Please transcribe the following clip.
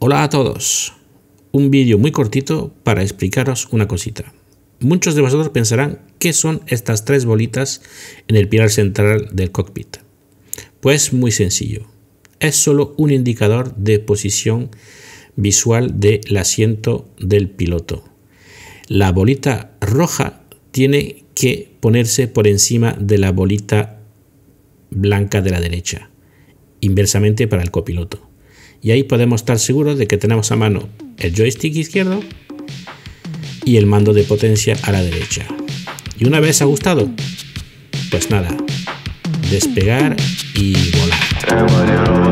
Hola a todos, un vídeo muy cortito para explicaros una cosita. Muchos de vosotros pensarán qué son estas tres bolitas en el pilar central del cockpit. Pues muy sencillo, es solo un indicador de posición visual del asiento del piloto. La bolita roja tiene que ponerse por encima de la bolita blanca de la derecha, inversamente para el copiloto. Y ahí podemos estar seguros de que tenemos a mano el joystick izquierdo y el mando de potencia a la derecha. Y una vez ajustado, pues nada, despegar y volar.